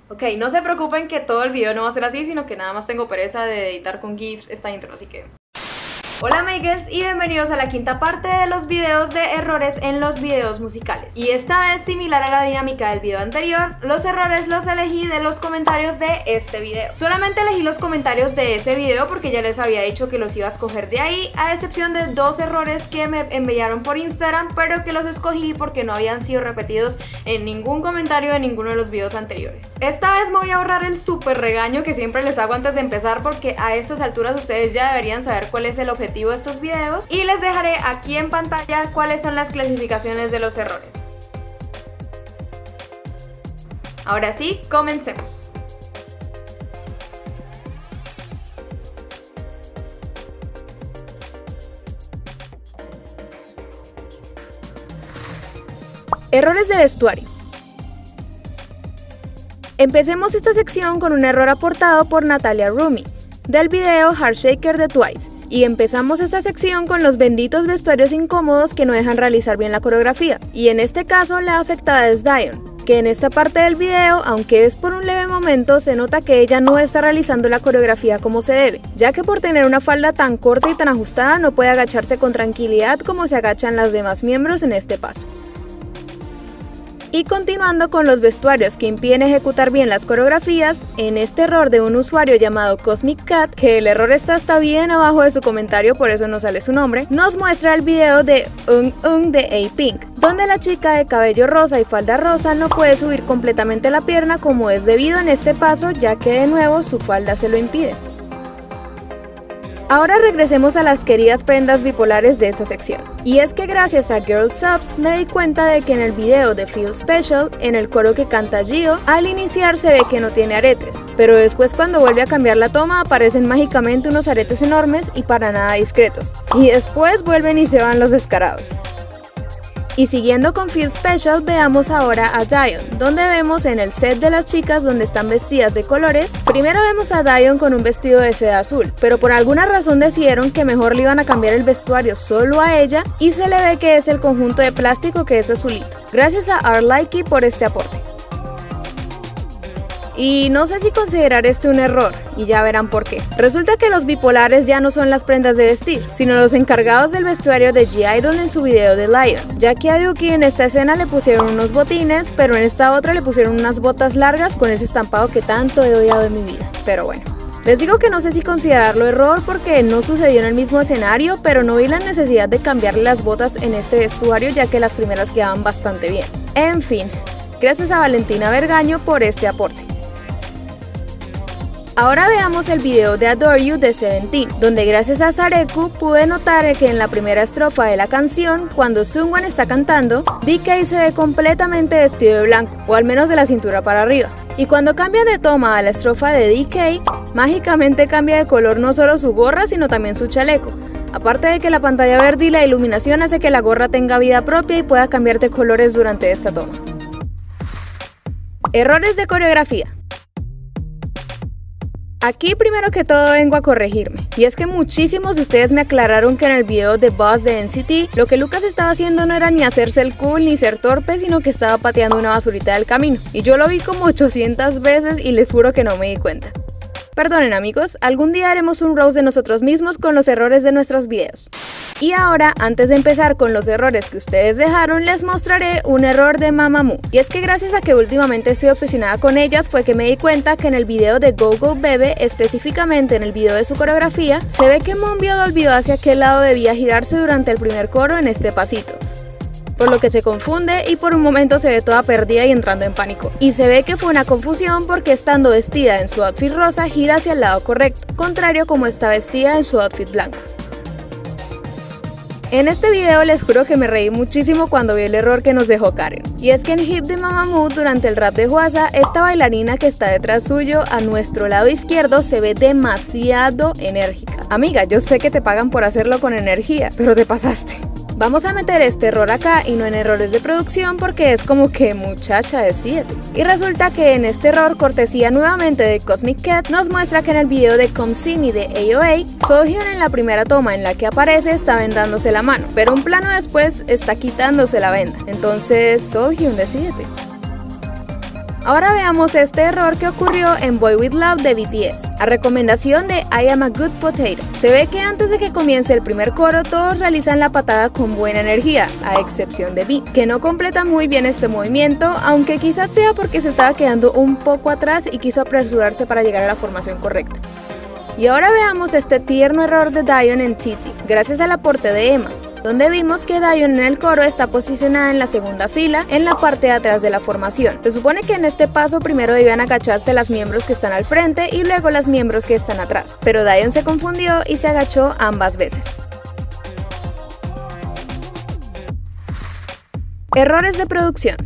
Ok, no se preocupen que todo el video no va a ser así, sino que nada más tengo pereza de editar con GIFs esta intro, así que... Hola makers y bienvenidos a la quinta parte de los videos de errores en los videos musicales. Y esta vez, similar a la dinámica del video anterior, los errores los elegí de los comentarios de este video. Solamente elegí los comentarios de ese video porque ya les había dicho que los iba a escoger de ahí, a excepción de dos errores que me enviaron por Instagram, pero que los escogí porque no habían sido repetidos en ningún comentario de ninguno de los videos anteriores. Esta vez me voy a ahorrar el súper regaño que siempre les hago antes de empezar, porque a estas alturas ustedes ya deberían saber cuál es el objetivo de estos videos, y les dejaré aquí en pantalla cuáles son las clasificaciones de los errores. Ahora sí, comencemos. Errores de vestuario. Empecemos esta sección con un error aportado por Natalia Rumi, del video Heartshaker de Twice, y empezamos esta sección con los benditos vestuarios incómodos que no dejan realizar bien la coreografía, y en este caso la afectada es Dion, que en esta parte del video, aunque es por un leve momento, se nota que ella no está realizando la coreografía como se debe, ya que por tener una falda tan corta y tan ajustada no puede agacharse con tranquilidad como se agachan las demás miembros en este paso. Y continuando con los vestuarios que impiden ejecutar bien las coreografías, en este error de un usuario llamado Cosmic Cat, que el error está hasta bien abajo de su comentario, por eso no sale su nombre, nos muestra el video de de A-Pink, donde la chica de cabello rosa y falda rosa no puede subir completamente la pierna como es debido en este paso, ya que de nuevo su falda se lo impide. Ahora regresemos a las queridas prendas bipolares de esta sección. Y es que gracias a Girl Subs me di cuenta de que en el video de Feel Special, en el coro que canta Gio, al iniciar se ve que no tiene aretes, pero después cuando vuelve a cambiar la toma aparecen mágicamente unos aretes enormes y para nada discretos. Y después vuelven y se van los descarados. Y siguiendo con Feel Special, veamos ahora a Dion, donde vemos en el set de las chicas donde están vestidas de colores. Primero vemos a Dion con un vestido de seda azul, pero por alguna razón decidieron que mejor le iban a cambiar el vestuario solo a ella, y se le ve que es el conjunto de plástico que es azulito. Gracias a Arlikey por este aporte. Y no sé si considerar este un error, y ya verán por qué. Resulta que los bipolares ya no son las prendas de vestir, sino los encargados del vestuario de G-Idol en su video de Lion, ya que a Yuki en esta escena le pusieron unos botines, pero en esta otra le pusieron unas botas largas con ese estampado que tanto he odiado en mi vida. Pero bueno. Les digo que no sé si considerarlo error porque no sucedió en el mismo escenario, pero no vi la necesidad de cambiarle las botas en este vestuario, ya que las primeras quedaban bastante bien. En fin, gracias a Valentina Vergaño por este aporte. Ahora veamos el video de Adore You de Seventeen, donde gracias a Sareku pude notar que en la primera estrofa de la canción, cuando Seungwan está cantando, DK se ve completamente vestido de blanco, o al menos de la cintura para arriba. Y cuando cambia de toma a la estrofa de DK, mágicamente cambia de color no solo su gorra, sino también su chaleco. Aparte de que la pantalla verde y la iluminación hace que la gorra tenga vida propia y pueda cambiar de colores durante esta toma. Errores de coreografía. Aquí primero que todo vengo a corregirme, y es que muchísimos de ustedes me aclararon que en el video de Boss de NCT, lo que Lucas estaba haciendo no era ni hacerse el cool ni ser torpe, sino que estaba pateando una basurita del camino, y yo lo vi como 800 veces y les juro que no me di cuenta. Perdonen amigos, algún día haremos un roast de nosotros mismos con los errores de nuestros videos. Y ahora, antes de empezar con los errores que ustedes dejaron, les mostraré un error de Mamamoo. Y es que gracias a que últimamente estoy obsesionada con ellas, fue que me di cuenta que en el video de Go Go Bebe, específicamente en el video de su coreografía, se ve que Monbyo olvidó hacia qué lado debía girarse durante el primer coro en este pasito, por lo que se confunde y por un momento se ve toda perdida y entrando en pánico. Y se ve que fue una confusión porque estando vestida en su outfit rosa gira hacia el lado correcto, contrario como está vestida en su outfit blanco. En este video les juro que me reí muchísimo cuando vi el error que nos dejó Karen. Y es que en Hip de Mamamoo, durante el rap de Hwasa, esta bailarina que está detrás suyo, a nuestro lado izquierdo, se ve demasiado enérgica. Amiga, yo sé que te pagan por hacerlo con energía, pero te pasaste. Vamos a meter este error acá y no en errores de producción porque es como que muchacha de 7. Y resulta que en este error, cortesía nuevamente de Cosmic Cat, nos muestra que en el video de Come See Me de AOA, Sohyun en la primera toma en la que aparece está vendándose la mano, pero un plano después está quitándose la venda. Entonces Sohyun, decídete. Ahora veamos este error que ocurrió en Boy With Love de BTS, a recomendación de I Am a Good Potato. Se ve que antes de que comience el primer coro todos realizan la patada con buena energía, a excepción de V, que no completa muy bien este movimiento, aunque quizás sea porque se estaba quedando un poco atrás y quiso apresurarse para llegar a la formación correcta. Y ahora veamos este tierno error de Daeyeon en TT, gracias al aporte de Emma, donde vimos que Daeyeon en el coro está posicionada en la segunda fila, en la parte de atrás de la formación. Se supone que en este paso primero debían agacharse las miembros que están al frente y luego las miembros que están atrás, pero Daeyeon se confundió y se agachó ambas veces. Errores de producción.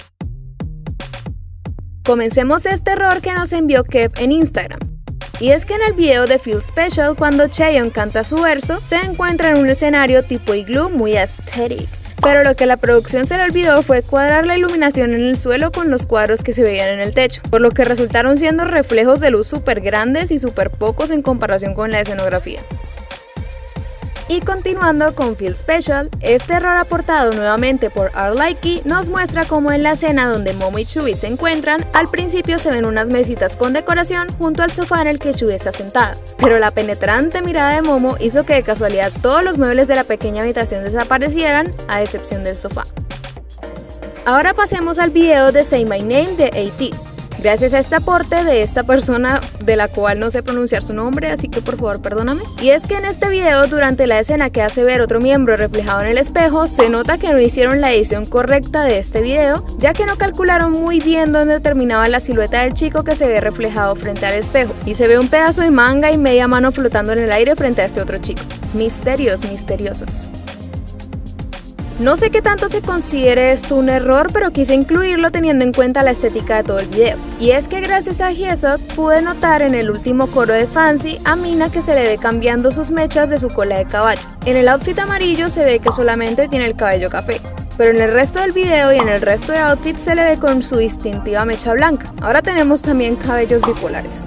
Comencemos este error que nos envió Kev en Instagram. Y es que en el video de Feel Special, cuando Chaeyoung canta su verso, se encuentra en un escenario tipo iglú muy aesthetic. Pero lo que la producción se le olvidó fue cuadrar la iluminación en el suelo con los cuadros que se veían en el techo, por lo que resultaron siendo reflejos de luz súper grandes y súper pocos en comparación con la escenografía. Y continuando con Feel Special, este error aportado nuevamente por R-Likey nos muestra cómo en la escena donde Momo y Chubby se encuentran, al principio se ven unas mesitas con decoración junto al sofá en el que Chubby está sentada, pero la penetrante mirada de Momo hizo que de casualidad todos los muebles de la pequeña habitación desaparecieran, a excepción del sofá. Ahora pasemos al video de Say My Name de ATEEZ. Gracias a este aporte de esta persona de la cual no sé pronunciar su nombre, así que por favor perdóname. Y es que en este video, durante la escena que hace ver otro miembro reflejado en el espejo, se nota que no hicieron la edición correcta de este video, ya que no calcularon muy bien dónde terminaba la silueta del chico que se ve reflejado frente al espejo, y se ve un pedazo de manga y media mano flotando en el aire frente a este otro chico. Misterios misteriosos. No sé qué tanto se considere esto un error, pero quise incluirlo teniendo en cuenta la estética de todo el video. Y es que gracias a Hyesuk pude notar en el último coro de Fancy a Mina que se le ve cambiando sus mechas de su cola de caballo. En el outfit amarillo se ve que solamente tiene el cabello café, pero en el resto del video y en el resto de outfits se le ve con su distintiva mecha blanca. Ahora tenemos también cabellos bipolares.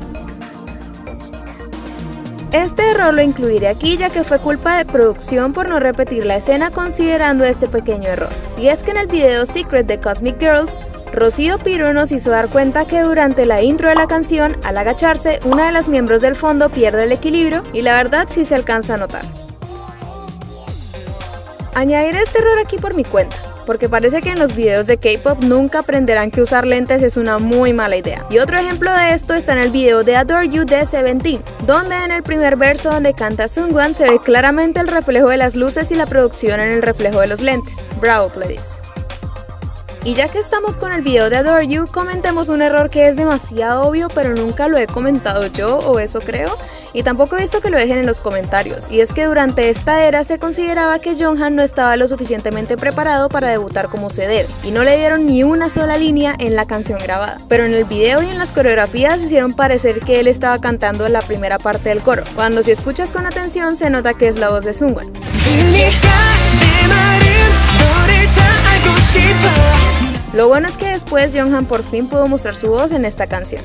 Este error lo incluiré aquí ya que fue culpa de producción por no repetir la escena considerando este pequeño error. Y es que en el video Secret de Cosmic Girls, Rocío Piro nos hizo dar cuenta que durante la intro de la canción, al agacharse, una de las miembros del fondo pierde el equilibrio y la verdad sí se alcanza a notar. Añadiré este error aquí por mi cuenta, porque parece que en los videos de K-pop nunca aprenderán que usar lentes es una muy mala idea. Y otro ejemplo de esto está en el video de Adore You de Seventeen, donde en el primer verso donde canta Seungwan se ve claramente el reflejo de las luces y la producción en el reflejo de los lentes. Bravo, please. Y ya que estamos con el video de Adore You, comentemos un error que es demasiado obvio pero nunca lo he comentado yo, o eso creo, y tampoco he visto que lo dejen en los comentarios, y es que durante esta era se consideraba que Jonghan no estaba lo suficientemente preparado para debutar como se debe, y no le dieron ni una sola línea en la canción grabada, pero en el video y en las coreografías hicieron parecer que él estaba cantando en la primera parte del coro, cuando si escuchas con atención se nota que es la voz de Seungwan. Lo bueno es que después Jonghan por fin pudo mostrar su voz en esta canción.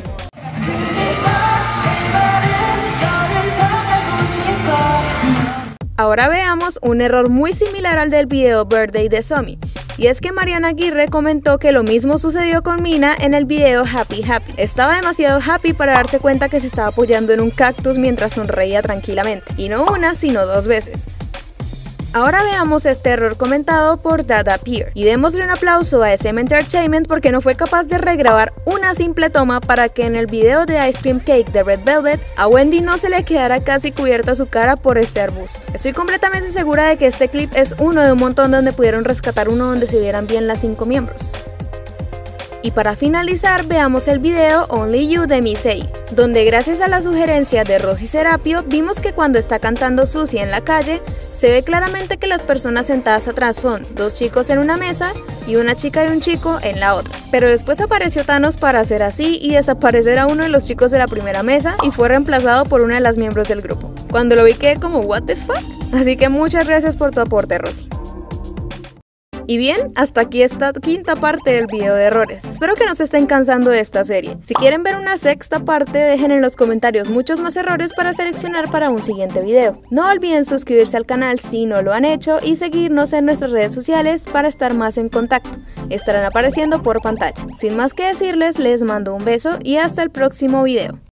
Ahora veamos un error muy similar al del video Birthday de Somi, y es que Mariana Aguirre comentó que lo mismo sucedió con Mina en el video Happy Happy. Estaba demasiado happy para darse cuenta que se estaba apoyando en un cactus mientras sonreía tranquilamente, y no una sino dos veces. Ahora veamos este error comentado por Dada Pierre y démosle un aplauso a SM Entertainment porque no fue capaz de regrabar una simple toma para que en el video de Ice Cream Cake de Red Velvet a Wendy no se le quedara casi cubierta su cara por este arbusto. Estoy completamente segura de que este clip es uno de un montón donde pudieron rescatar uno donde se vieran bien las 5 miembros. Y para finalizar, veamos el video Only You de Miss A, donde gracias a la sugerencia de Rosy Serapio vimos que cuando está cantando Susie en la calle, se ve claramente que las personas sentadas atrás son 2 chicos en una mesa y una chica y un chico en la otra. Pero después apareció Thanos para hacer así y desaparecer a uno de los chicos de la primera mesa y fue reemplazado por una de las miembros del grupo. Cuando lo vi quedé como what the fuck, así que muchas gracias por tu aporte, Rosy. Y bien, hasta aquí esta quinta parte del video de errores. Espero que no se estén cansando de esta serie. Si quieren ver una sexta parte, dejen en los comentarios muchos más errores para seleccionar para un siguiente video. No olviden suscribirse al canal si no lo han hecho y seguirnos en nuestras redes sociales para estar más en contacto. Estarán apareciendo por pantalla. Sin más que decirles, les mando un beso y hasta el próximo video.